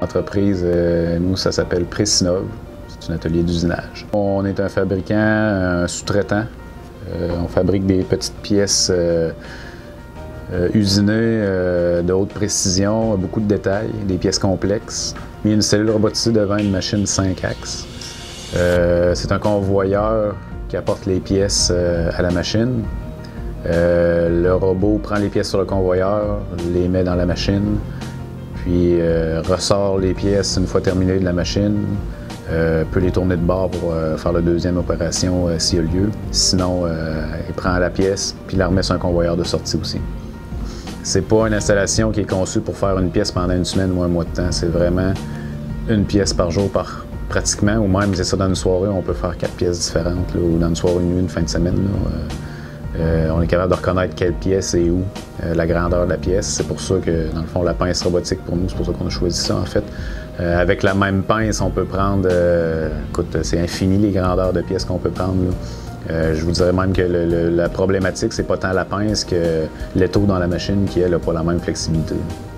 L'entreprise, nous, ça s'appelle Précinov. C'est un atelier d'usinage. On est un fabricant, un sous-traitant. On fabrique des petites pièces usinées de haute précision, beaucoup de détails, des pièces complexes. Il y a une cellule robotisée devant une machine 5 axes. C'est un convoyeur qui apporte les pièces à la machine. Le robot prend les pièces sur le convoyeur, les met dans la machine, puis ressort les pièces une fois terminées de la machine, peut les tourner de bord pour faire la deuxième opération s'il y a lieu. Sinon, il prend la pièce puis la remet sur un convoyeur de sortie aussi. C'est pas une installation qui est conçue pour faire une pièce pendant une semaine ou un mois de temps. C'est vraiment une pièce par jour, pratiquement, ou même, c'est ça, dans une soirée, on peut faire 4 pièces différentes, là, ou dans une soirée, une fin de semaine. Là, on est capable de reconnaître quelle pièce et où, la grandeur de la pièce. C'est pour ça que, dans le fond, la pince robotique, pour nous, c'est pour ça qu'on a choisi ça, en fait. Avec la même pince, on peut prendre, écoute, c'est infini les grandeurs de pièces qu'on peut prendre, là. Je vous dirais même que la problématique, c'est pas tant la pince que l'étau dans la machine qui, elle, n'a pas la même flexibilité.